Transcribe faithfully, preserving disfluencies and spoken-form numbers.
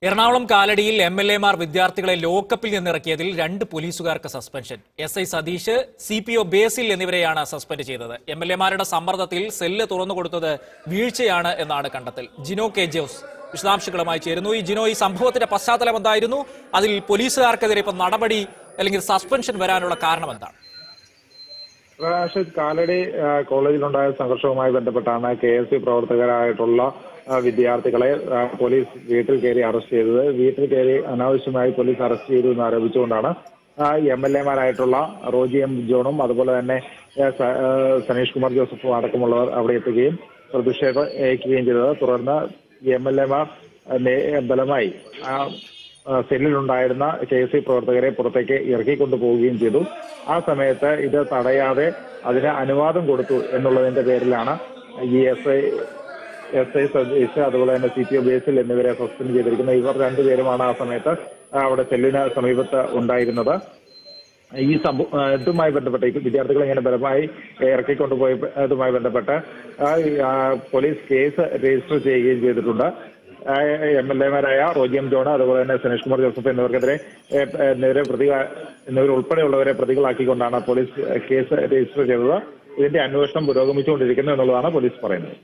Ernakulam കാലടിയിൽ M L എമാർ വിദ്യാർത്ഥികളെ ലോക്കപ്പിൽ നിന്നിറക്കിയതിൽ രണ്ട് പോലീസുകാർക്ക് suspension. S I Sathish, C P O Basil എന്നിവരെയാണ് സസ്പെൻഡ് ചെയ്തത്. എം എൽ എമാരുടെ സമ്മർദ്ദത്തിൽ സെല്ല് തുറന്നുകൊടുത്തത് വീഴ്ചയാണ് എന്നാണ് കണ്ടെത്തൽ. ജിനോ കെ ജോസ് വിശദാംശങ്ങളുമായി ചേരുന്നു. ഈ ജിനോ, ഈ സംഭവത്തിന്റെ പശ്ചാത്തലം എന്തായിരുന്നു? അതിൽ പോലീസുകാർക്കെതിരെ ഇപ്പൊ നടപടി അല്ലെങ്കിൽ സസ്പെൻഷൻ വരാനുള്ള കാരണം എന്താണ്? റാഷിദ്, കാലടി കോളേജിലുണ്ടായ സംഘർഷവുമായി ബന്ധപ്പെട്ടാണ് കെ എസ് സി പ്രവർത്തകരായിട്ടുള്ള വിദ്യാർത്ഥികളെ പോലീസ് വീട്ടിൽ കയറി അറസ്റ്റ് ചെയ്തത്. വീട്ടിൽ കയറി അനാവശ്യമായി പോലീസ് അറസ്റ്റ് ചെയ്തു എന്ന് ആരോപിച്ചുകൊണ്ടാണ് എം എൽ എമാരായിട്ടുള്ള റോജി എം ജോണും അതുപോലെ തന്നെ സനീഷ് കുമാർ ജോസഫും അടക്കമുള്ളവർ അവിടെ എത്തുകയും പ്രതിഷേധം ഏൽക്കുകയും ചെയ്തത്. തുടർന്ന് എം എൽ എമാർ ബലമായി സെല്ലിലുണ്ടായിരുന്ന കെ എസ് സി പ്രവർത്തകരെ പുറത്തേക്ക് ഇറക്കിക്കൊണ്ടു പോവുകയും ചെയ്തു. ആ സമയത്ത് ഇത് തടയാതെ അതിന് അനുവാദം കൊടുത്തു എന്നുള്ളതിന്റെ പേരിലാണ് ഈ S I S I Sathish അതുപോലെ തന്നെ സി പി ഒ ബേസിൽ എന്നിവരെ സസ്പെൻഡ് ചെയ്തിരിക്കുന്നത്. ഇവർ രണ്ടുപേരുമാണ് ആ സമയത്ത് അവിടെ സെല്ലിന് സമീപത്ത് ഉണ്ടായിരുന്നത്. ഈ സംഭവം ഇതുമായി ബന്ധപ്പെട്ട് വിദ്യാർത്ഥികളെ ഇങ്ങനെ ബലമായി ഇറക്കിക്കൊണ്ടുപോയതുമായി ബന്ധപ്പെട്ട് പോലീസ് കേസ് രജിസ്റ്റർ ചെയ്യുകയും ചെയ്തിട്ടുണ്ട്. എം എൽ എമാരായ റോജി എം ജോൺ അതുപോലെ തന്നെ സനീഷ് കുമാർ ജോസഫ് എന്നിവർക്കെതിരെ എന്നിവരെ പ്രതി എന്നിവർ ഉൾപ്പെടെയുള്ളവരെ പ്രതികളാക്കിക്കൊണ്ടാണ് പോലീസ് കേസ് രജിസ്റ്റർ ചെയ്തത്. ഇതിന്റെ അന്വേഷണം പുരോഗമിച്ചുകൊണ്ടിരിക്കുന്നു എന്നുള്ളതാണ് പോലീസ് പറയുന്നത്.